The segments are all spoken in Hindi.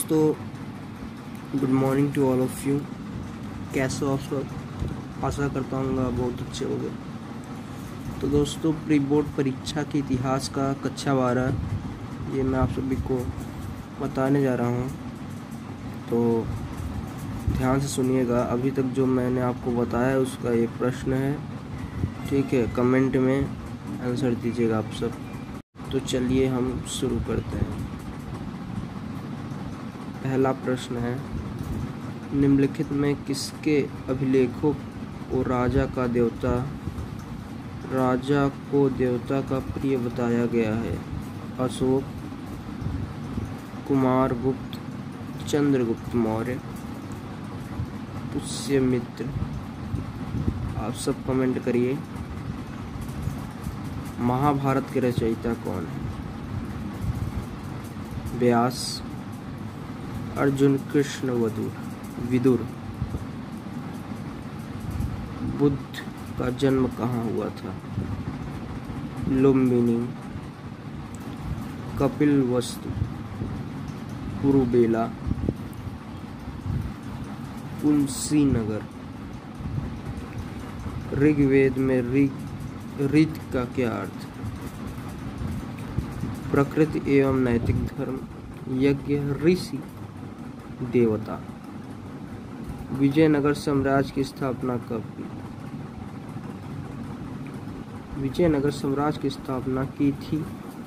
दोस्तों, good morning to all of you. कैसे हो आप सब? आशा करता हूँ बहुत अच्छे हो गए। तो दोस्तों, प्री बोर्ड परीक्षा के इतिहास का कक्षा 12 ये मैं आप सभी को बताने जा रहा हूँ। तो ध्यान से सुनिएगा। अभी तक जो मैंने आपको बताया उसका ये प्रश्न है, ठीक है? कमेंट में आंसर दीजिएगा आप सब। तो चलिए हम शुरू करते हैं। पहला प्रश्न है, निम्नलिखित में किसके अभिलेखों को राजा को देवता का प्रिय बताया गया है? अशोक, कुमारगुप्त, चंद्रगुप्त मौर्य, पुष्यमित्र। आप सब कमेंट करिए। महाभारत के रचयिता कौन है? व्यास, अर्जुन कृष्ण विदुर। बुद्ध का जन्म कहाँ हुआ था? लुम्बिनी, कपिलवस्तु, कुरुबेला, कुशीनगर। ऋग्वेद में ऋत का क्या अर्थ? प्रकृति एवं नैतिक धर्म, यज्ञ, ऋषि, देवता। विजयनगर साम्राज्य की स्थापना कब हुई? विजयनगर साम्राज्य की स्थापना की थी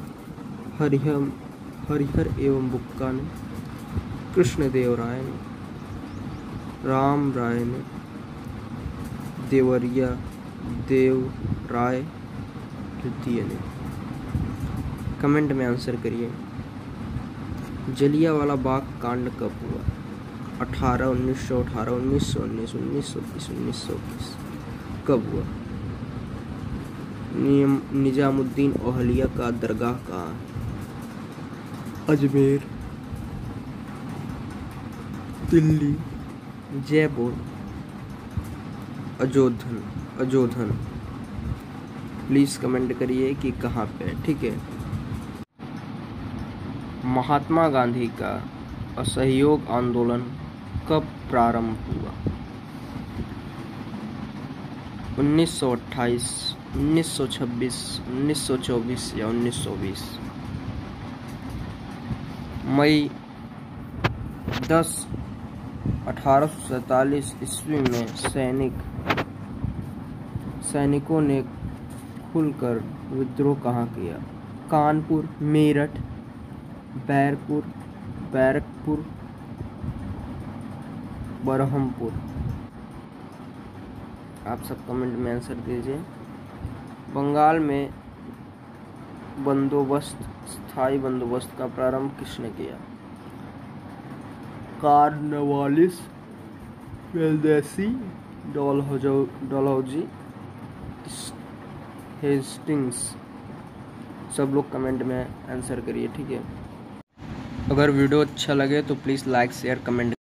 हरिहर एवं बुक्का ने, कृष्णदेवराय ने, राम राय ने, देवरिया देवराय द्वितीय ने। कमेंट में आंसर करिए। जलियांवाला बाग कांड कब हुआ? 18, 1918, 1919, 1930, 1921। कब हुआ? निजामुद्दीन औलिया का दरगाह कहाँ है? अजमेर, दिल्ली, जयपुर, अजोधन। प्लीज कमेंट करिए कि कहाँ पे, ठीक है? महात्मा गांधी का असहयोग आंदोलन कब प्रारंभ हुआ? 1928, 1926, 1924 या 1920? मई 10, 1847 ईस्वी में सैनिकों ने खुलकर विद्रोह कहाँ किया? कानपुर, मेरठ, बैरकपुर, बरहमपुर। आप सब कमेंट में आंसर दीजिए। बंगाल में स्थायी बंदोबस्त का प्रारंभ किसने किया? Cornwallis, Wellesley, Dalhousie, Hastings. सब लोग कमेंट में आंसर करिए, ठीक है? अगर वीडियो अच्छा लगे तो प्लीज़ लाइक, शेयर, कमेंट